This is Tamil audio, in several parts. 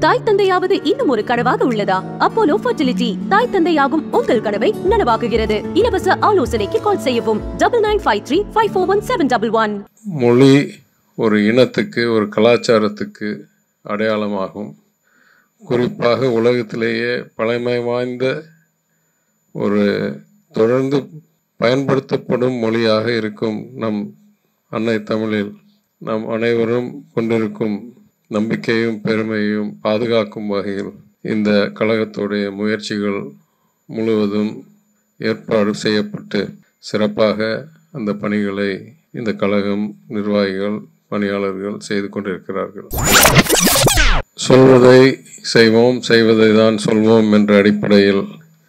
தாய் தந்தையாவது இன்னும் ஒரு கனவாக உள்ளதா? அப்போலோ ஃபர்டிலிட்டி தாய் தந்தையாகும் உங்கள் கனவை நனவாக்குகிறது. இலவச ஆலோசனைக்கு கால் செய்யவும் 9953541711. மொழி ஒரு இனத்துக்கு, ஒரு கலாச்சாரத்துக்கு அடையாளமாகும். குறிப்பாக உலகத்திலேயே பழமை வாய்ந்த ஒரு தொடர்ந்து பயன்படுத்தப்படும் மொழியாக இருக்கும் நம் அன்னை தமிழில் நாம் அனைவரும் கொண்டிருக்கும் நம்பிக்கையும் பெருமையும் பாதுகாக்கும் வகையில் இந்த கழகத்துடைய முயற்சிகள் முழுவதும் ஏற்பாடு செய்யப்பட்டு சிறப்பாக அந்த பணிகளை இந்த கழகம் நிர்வாகிகள் பணியாளர்கள் செய்து கொண்டிருக்கிறார்கள். சொல்வதை செய்வோம், செய்வதை தான் சொல்வோம் என்ற அடிப்படையில்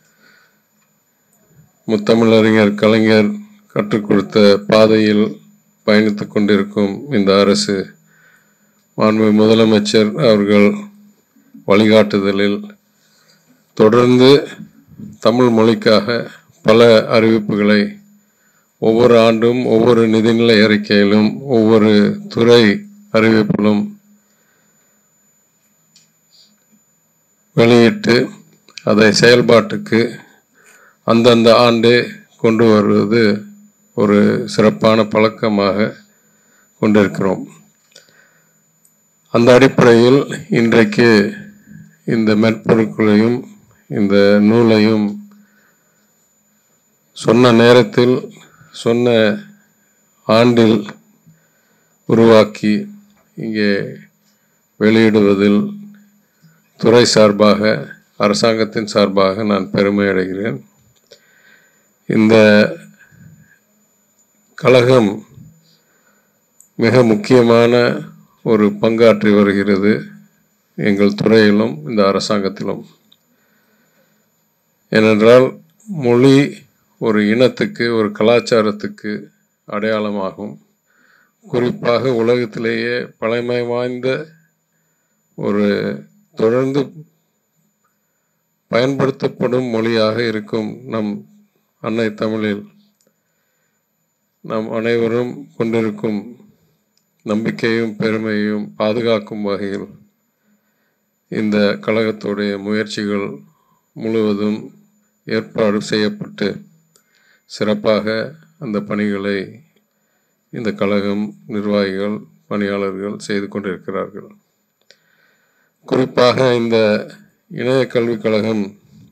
முத்தமிழறிஞர் கலைஞர் கற்றுக் கொடுத்த பாதையில் பயணித்து கொண்டிருக்கும் இந்த அரசு மாண்பு முதலமைச்சர் அவர்கள் வழிகாட்டுதலில் தொடர்ந்து தமிழ் மொழிக்காக பல அறிவிப்புகளை ஒவ்வொரு ஆண்டும் ஒவ்வொரு நிதிநிலை அறிக்கையிலும் ஒவ்வொரு துறை அறிவிப்பிலும் வெளியிட்டு அதை செயல்பாட்டுக்கு அந்தந்த ஆண்டே கொண்டு வருவது ஒரு சிறப்பான பழக்கமாக கொண்டிருக்கிறோம். அந்த அடிப்படையில் இன்றைக்கு இந்த மென்பொருட்களையும் இந்த நூலையும் சொன்ன நேரத்தில் சொன்ன ஆண்டில் உருவாக்கி இங்கே வெளியிடுவதில் துறை சார்பாக அரசாங்கத்தின் சார்பாக நான் பெருமை அடைகிறேன். இந்த கழகம் மிக முக்கியமான ஒரு பங்காற்றி வருகிறது எங்கள் துறையிலும் இந்த அரசாங்கத்திலும். ஏனென்றால் மொழி ஒரு இனத்துக்கு, ஒரு கலாச்சாரத்துக்கு அடையாளமாகும். குறிப்பாக உலகத்திலேயே பழமை வாய்ந்த ஒரு தொடர்ந்து பயன்படுத்தப்படும் மொழியாக இருக்கும் நம் அன்னை தமிழில் நாம் அனைவரும் கொண்டிருக்கும் நம்பிக்கையும் பெருமையும் பாதுகாக்கும் வகையில் இந்த கழகத்துடைய முயற்சிகள் முழுவதும் ஏற்பாடு செய்யப்பட்டு சிறப்பாக அந்த பணிகளை இந்த கழகம் நிர்வாகிகள் பணியாளர்கள் செய்து கொண்டிருக்கிறார்கள். குறிப்பாக இந்த இணைய கல்விக் கழகம்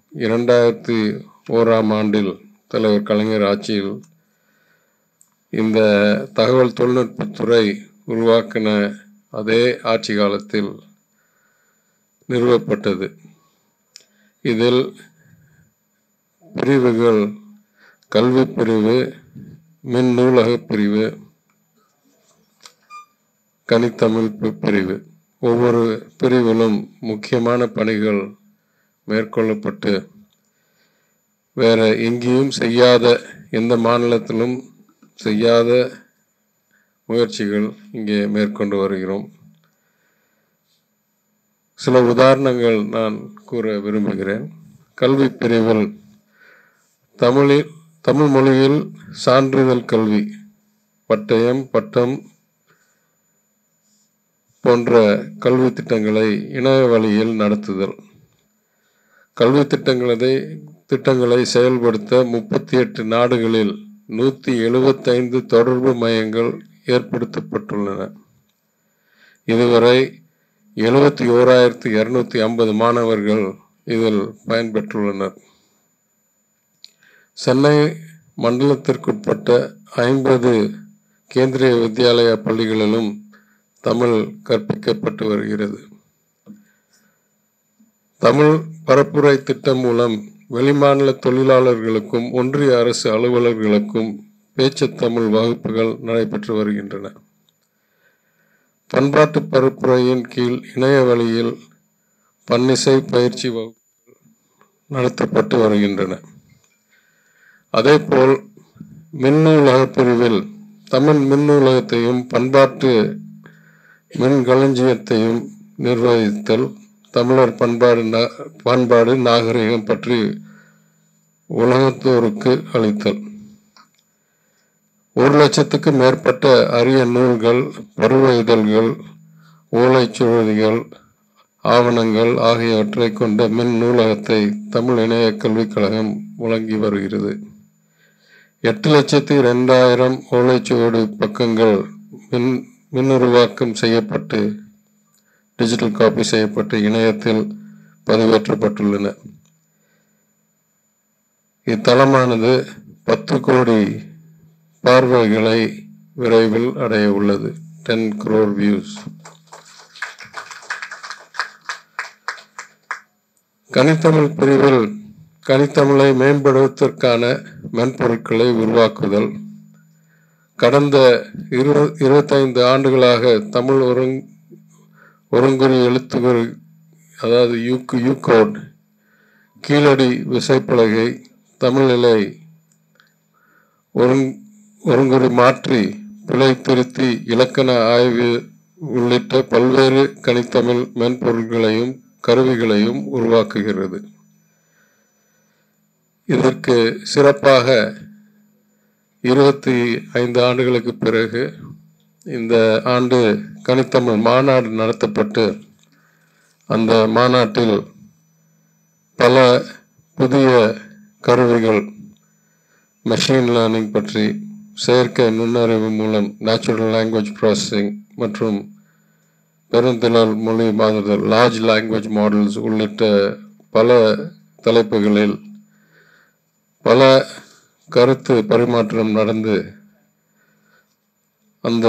2001ஆம் ஆண்டில் தலைவர் கலைஞர் ஆட்சியில் இந்த தகவல் தொழில்நுட்பத்துறை உருவாக்கின அதே ஆட்சி காலத்தில் நிறுவப்பட்டது. இதில் பிரிவுகள் கல்வி பிரிவு, மின் நூலக பிரிவு, கணித்தமிழ் பிரிவு, ஒவ்வொரு பிரிவிலும் முக்கியமான பணிகள் மேற்கொள்ளப்பட்டு வேற எங்கேயும் செய்யாத, எந்த மாநிலத்திலும் செய்யாத முயற்சிகள் இங்கே மேற்கொண்டு வருகிறோம். சில உதாரணங்கள் நான் கூற விரும்புகிறேன். கல்வி பிரிவில் தமிழ் மொழியில் சான்றிதழ் கல்வி, பட்டயம், பட்டம் போன்ற கல்வி திட்டங்களை இணைய வழியில் நடத்துதல். கல்வி திட்டங்களை செயல்படுத்த 38 நாடுகளில் 175 தொடர்பு மையங்கள் ஏற்படுத்தப்பட்டுள்ளன. இதுவரை 71,250 மாணவர்கள் இதில் பயன்பெற்றுள்ளனர். சென்னை மண்டலத்திற்குட்பட்ட 50 கேந்திரிய வித்யாலயா பள்ளிகளிலும் தமிழ் கற்பிக்கப்பட்டு வருகிறது. தமிழ் பரப்புரை திட்டம் மூலம் வெளிமாநில தொழிலாளர்களுக்கும் ஒன்றிய அரசு அலுவலர்களுக்கும் பேச்சு தமிழ் வகுப்புகள் நடைபெற்று வருகின்றன. பண்பாட்டு பரப்புரையின் கீழ் இணைய வழியில் பன்னிசை பயிற்சி வகுப்புகள் நடத்தப்பட்டு வருகின்றன. அதேபோல் மின்னூலக பிரிவில் தமிழ் மின்னூலகத்தையும் பண்பாட்டு மின்களஞ்சியத்தையும் நிர்வகித்தல், தமிழர் பண்பாடு நாகரிகம் பற்றி உலகத்தோருக்கு அளித்தல். 1,00,000க்கு மேற்பட்ட அரிய நூல்கள், பருவ இதழ்கள், ஓலைச்சுவடிகள், ஆவணங்கள் ஆகியவற்றை கொண்ட மின் நூலகத்தை தமிழ் இணைய கல்விக் கழகம் வழங்கி வருகிறது. 8,02,000 ஓலைச்சுவடு பக்கங்கள் மின்னுருவாக்கம் செய்யப்பட்டு டிஜிட்டல் காப்பி செய்யப்பட்டு இணையத்தில் பதிவேற்றப்பட்டுள்ளன. இத்தளமானது 10 கோடி பார்வைகளை விரைவில் அடைய உள்ளது. 10 crore views. கனித்தமிழ் பிரிவில் கனித்தமிழை மேம்படுவதற்கான மென்பொருட்களை உருவாக்குதல். கடந்த 25 ஆண்டுகளாக தமிழ் ஒருங்குறி எழுத்துகள், அதாவது யூகோட், கீழடி விசைப்பலகை, தமிழ்நிலை ஒருங்குறி மாற்றி, பிழை திருத்தி, இலக்கண ஆய்வு உள்ளிட்ட பல்வேறு கனித்தமிழ் மென்பொருள்களையும் கருவிகளையும் உருவாக்குகிறது. இதற்கு சிறப்பாக 25 ஆண்டுகளுக்கு பிறகு இந்த ஆண்டு கனித்தமிழ் மாநாடு நடத்தப்பட்டு அந்த மாநாட்டில் பல புதிய கருவிகள், மெஷின் லேர்னிங் பற்றி, செயற்கை நுண்ணறிவு மூலம் நேச்சுரல் லாங்குவேஜ் ப்ராசஸிங் மற்றும் பெருந்திரள் மொழி மாதிரிகள், லார்ஜ் லாங்குவேஜ் மாடல்ஸ் உள்ளிட்ட பல தலைப்புகளில் பல கருத்து பரிமாற்றம் நடந்து அந்த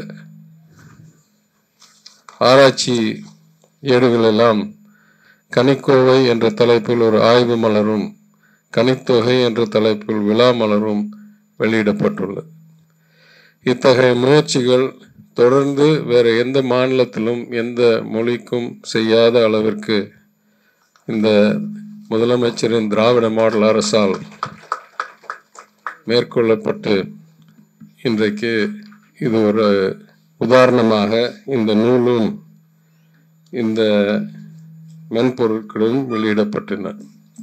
ஆராய்ச்சி ஏடுகளெல்லாம் கனிக்கோவை என்ற தலைப்பில் ஒரு ஆய்வு மலரும், கனித்தொகை என்ற தலைப்பில் விழா மலரும் வெளியிடப்பட்டுள்ளது. இத்தகைய முயற்சிகள் தொடர்ந்து வேறு எந்த மாநிலத்திலும் எந்த மொழிக்கும் செய்யாத அளவிற்கு இந்த முதலமைச்சரின் திராவிட மாடல் அரசால் மேற்கொள்ளப்பட்டு இன்றைக்கு இது ஒரு உதாரணமாக இந்த நூலும் இந்த மென்பொருட்களும் வெளியிடப்பட்டன.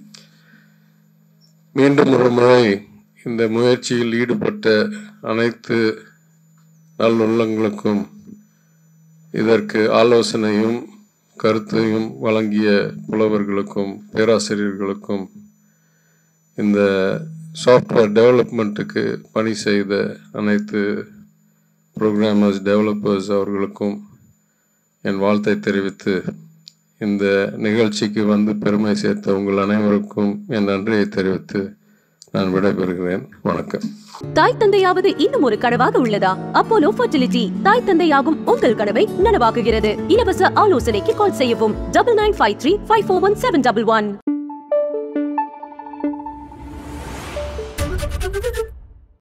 மீண்டும் ஒரு முறை இந்த முயற்சியில் ஈடுபட்ட அனைத்து நல்லுள்ளங்களுக்கும், இதற்கு ஆலோசனையும் கருத்தையும் வழங்கிய புலவர்களுக்கும் பேராசிரியர்களுக்கும், இந்த சாஃப்ட்வேர் டெவலப்மெண்ட்டுக்கு பணி செய்த அனைத்து ப்ரோக்ராமர்ஸ், டெவலப்பர்ஸ் அவர்களுக்கும் என் வாழ்த்தை தெரிவித்து, இந்த நிகழ்ச்சிக்கு வந்து பெருமை சேர்த்த உங்கள் அனைவருக்கும் என் நன்றியை தெரிவித்து நான் விடைபெறுகிறேன். வணக்கம். தாய் தந்தையாவது இன்னும் ஒரு கனவாக உள்ளதா? அப்போலோ ஃபர்டிலிட்டி தாய் தந்தையாகும் உங்கள் கனவை நனவாக்குகிறது. இலவச ஆலோசனைக்கு கால் செய்யவும் 9953 541 711.